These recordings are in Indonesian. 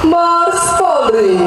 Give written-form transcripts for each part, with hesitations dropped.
Mars Polri.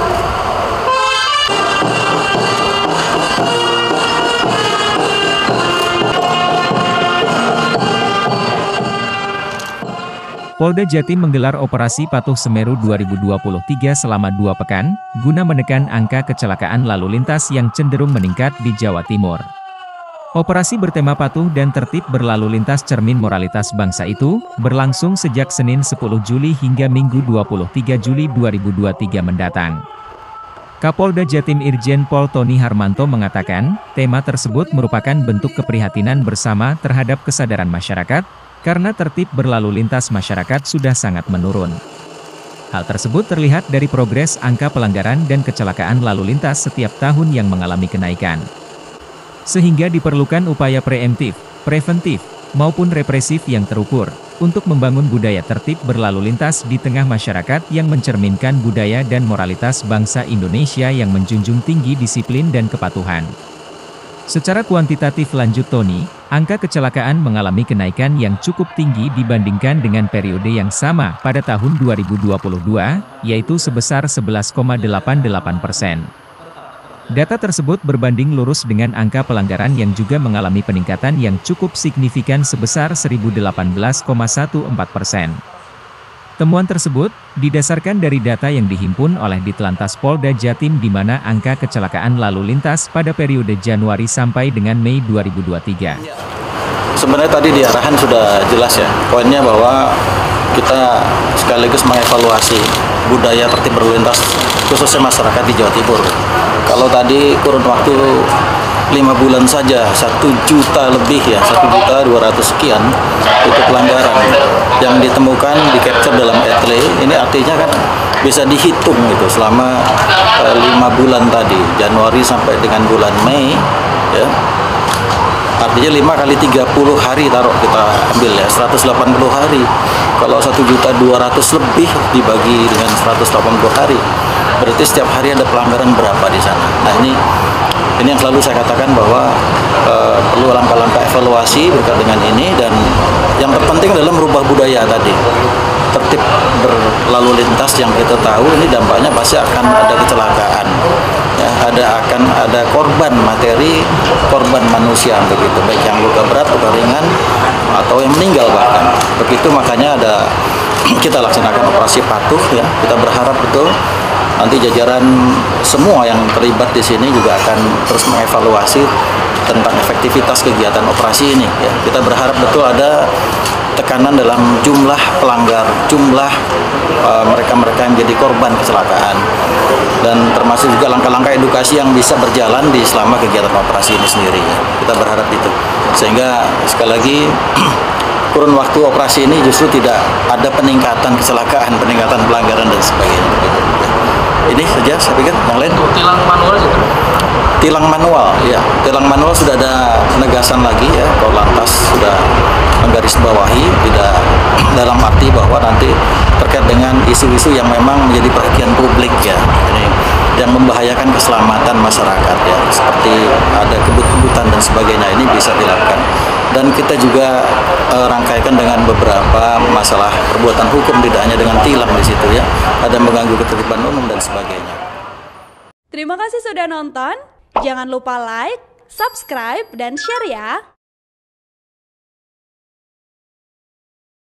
Polda Jatim menggelar Operasi Patuh Semeru 2023 selama 2 pekan, guna menekan angka kecelakaan lalu lintas yang cenderung meningkat di Jawa Timur. Operasi bertema patuh dan tertib berlalu lintas cermin moralitas bangsa itu, berlangsung sejak Senin 10 Juli hingga Minggu 23 Juli 2023 mendatang. Kapolda Jatim Irjen Pol Tony Harmanto mengatakan, tema tersebut merupakan bentuk keprihatinan bersama terhadap kesadaran masyarakat, karena tertib berlalu lintas masyarakat sudah sangat menurun. Hal tersebut terlihat dari progres angka pelanggaran dan kecelakaan lalu lintas setiap tahun yang mengalami kenaikan. Sehingga diperlukan upaya preemptif, preventif, maupun represif yang terukur, untuk membangun budaya tertib berlalu lintas di tengah masyarakat yang mencerminkan budaya dan moralitas bangsa Indonesia yang menjunjung tinggi disiplin dan kepatuhan. Secara kuantitatif, lanjut Tony, angka kecelakaan mengalami kenaikan yang cukup tinggi dibandingkan dengan periode yang sama pada tahun 2022, yaitu sebesar 11,88%. Data tersebut berbanding lurus dengan angka pelanggaran yang juga mengalami peningkatan yang cukup signifikan sebesar 1018,14%. Temuan tersebut didasarkan dari data yang dihimpun oleh Ditlantas Polda Jatim di mana angka kecelakaan lalu lintas pada periode Januari sampai dengan Mei 2023. Sebenarnya tadi di arahan sudah jelas ya, poinnya bahwa kita sekaligus mengevaluasi budaya tertib berlalu lintas khususnya masyarakat di Jawa Timur. Kalau tadi kurun waktu 5 bulan saja 1 juta lebih ya, 1.200.000 sekian itu pelanggaran yang ditemukan, di capture dalam etle. Ini artinya kan bisa dihitung gitu selama 5 bulan tadi, Januari sampai dengan bulan Mei ya. Artinya 5 kali 30 hari taruh kita ambil ya, 180 hari. Kalau 1.200.000 lebih dibagi dengan 180 hari, berarti setiap hari ada pelanggaran berapa di sana. Nah ini yang selalu saya katakan bahwa perlu langkah-langkah evaluasi berkait dengan ini, dan yang terpenting adalah merubah budaya tadi. Tertib berlalu lintas yang kita tahu ini dampaknya pasti akan ada kecelakaan. Ya, akan ada korban materi, korban manusia begitu, baik yang luka berat, luka ringan, atau yang meninggal bahkan. Begitu makanya kita laksanakan operasi patuh ya. Kita berharap betul nanti jajaran semua yang terlibat di sini juga akan terus mengevaluasi tentang efektivitas kegiatan operasi ini ya. Kita berharap betul ada tekanan dalam jumlah pelanggar, jumlah mereka-mereka yang jadi korban kecelakaan, dan termasuk juga langkah-langkah edukasi yang bisa berjalan di selama kegiatan operasi ini sendiri ya. Kita berharap itu, sehingga sekali lagi kurun waktu operasi ini justru tidak ada peningkatan kecelakaan, peningkatan pelanggaran dan sebagainya begitu. Ini saja saya pikir, yang lain tilang manual gitu. Tilang manual ya, tilang manual sudah ada penegasan lagi ya, Korlantas sudah menggarisbawahi, tidak dalam arti bahwa nanti terkait dengan isu-isu yang memang menjadi perhatian publik ya, ini yang membahayakan keselamatan masyarakat ya, seperti ada kebut-kebutan dan sebagainya, ini bisa dilakukan. Dan kita juga rangkaikan dengan beberapa masalah perbuatan hukum, tidak hanya dengan tilang di situ ya, ada mengganggu ketertiban umum dan sebagainya. Terima kasih sudah nonton. Jangan lupa like, subscribe, dan share ya.